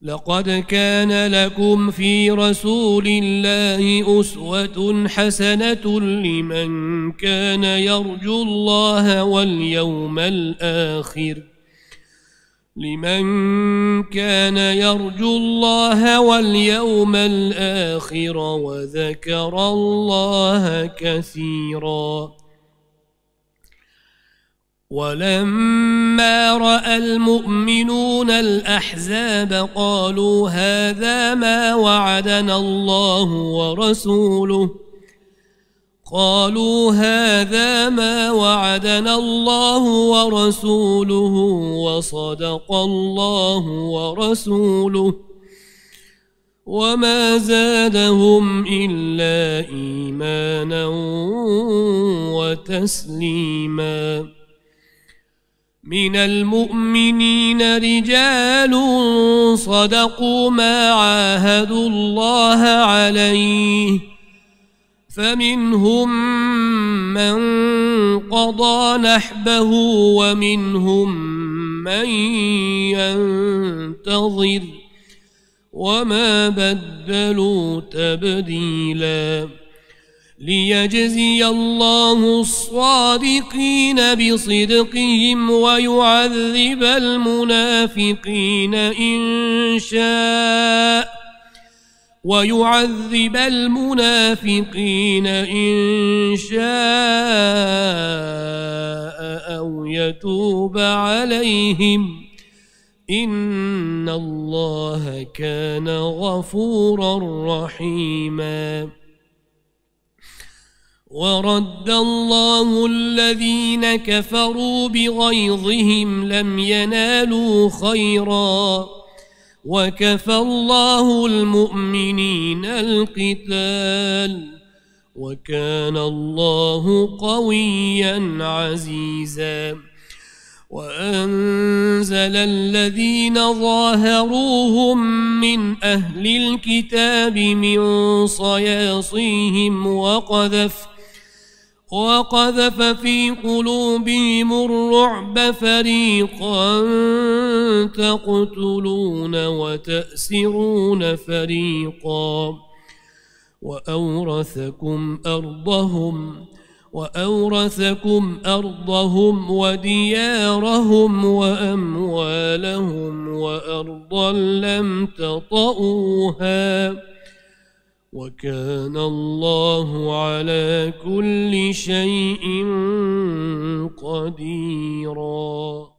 لقد كان لكم في رسول الله أسوة حسنة لمن كان يرجو الله واليوم الآخر وذكر الله كثيرا. ولما رأى المؤمنون الأحزاب قالوا هذا ما وعدنا الله ورسوله وصدق الله ورسوله وما زادهم إلا إيمانا وتسليما. من المؤمنين رجال صدقوا ما عاهدوا الله عليه فمنهم من قضى نحبه ومنهم من ينتظر وما بدلوا تبديلا. ليجزي الله الصادقين بصدقهم ويعذب المنافقين إن شاء أو يتوب عليهم إن الله كان غفورا رحيما. ورد الله الذين كفروا بغيظهم لم ينالوا خيرا وكفى الله المؤمنين القتال وكان الله قويا عزيزا. وأنزل الذين ظاهروهم من أهل الكتاب من صياصيهم وقذف في قلوبهم الرعب فريقا تقتلون وتأسرون فريقا وأورثكم أرضهم وديارهم وأموالهم وأرضا لم تطئوها وكان الله على كل شيء قديرا.